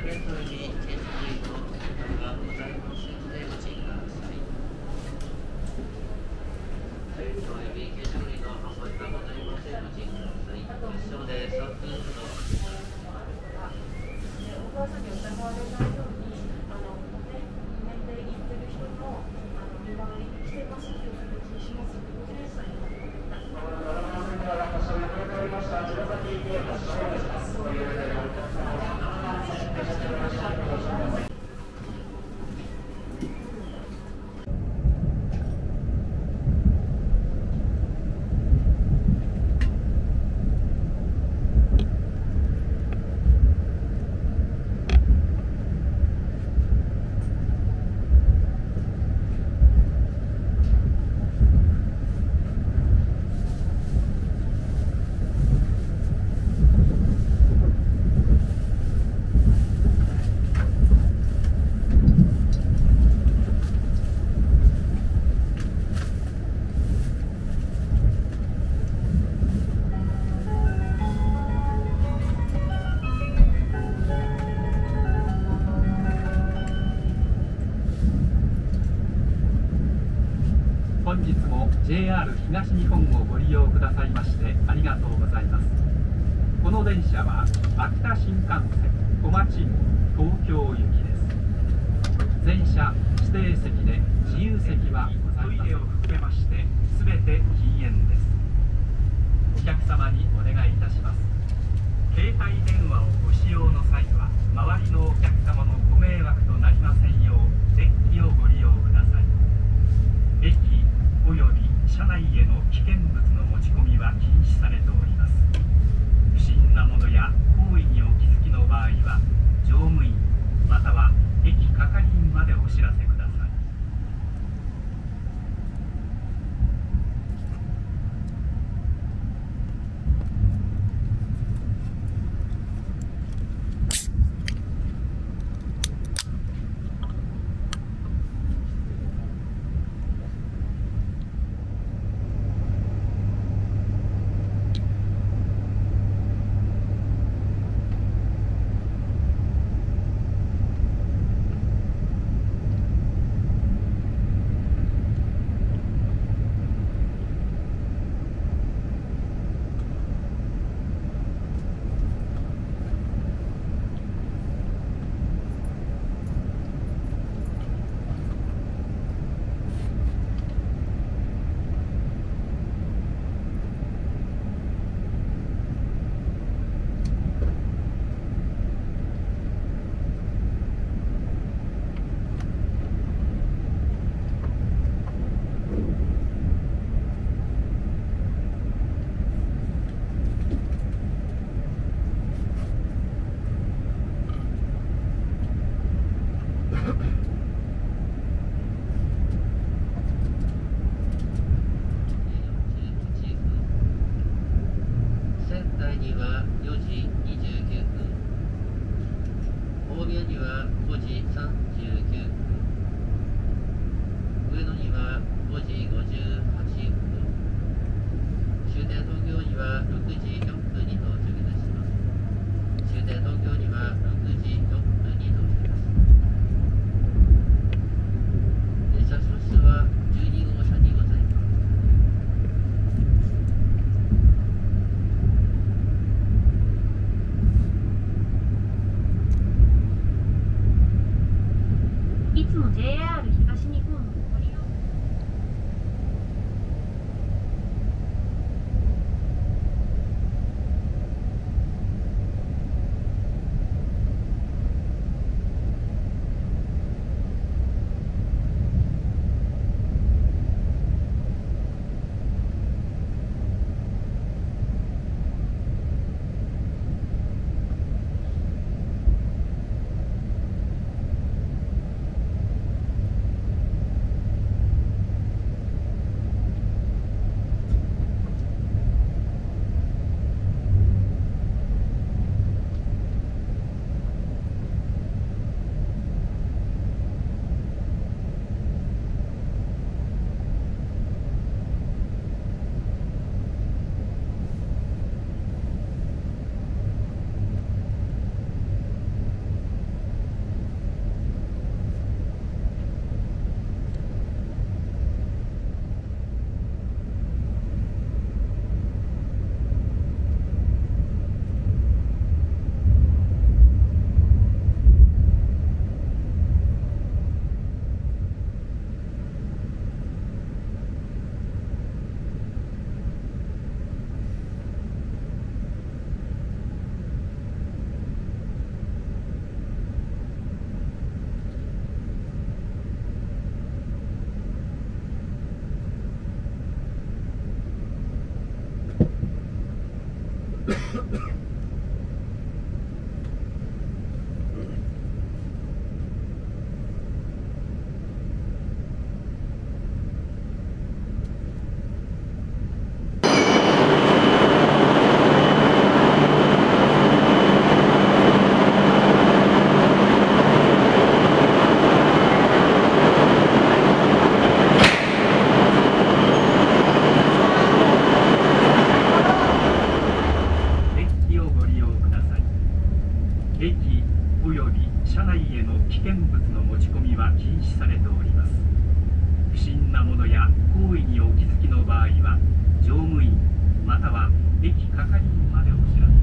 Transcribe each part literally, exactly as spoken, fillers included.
ジェイアール 東日本をご利用くださいましてありがとうございます。この電車は秋田新幹線小町東京行きです。全車指定席で自由席はございません。トイレを含めまして全て禁煙です。お客様にお願いいたします。携帯電話をご使用の際は周りのお客様のご迷惑となりませんようデッキをご利用ください。駅および車内への危険物の持ち込みは禁止されております。不審なものや行為にお気づきの場合は乗務員または駅係員までお知らせください。 駅および車内への危険物の持ち込みは禁止されております。不審なものや行為にお気づきの場合は乗務員または駅係員までお知らせ。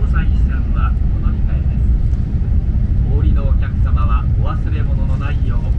ないよう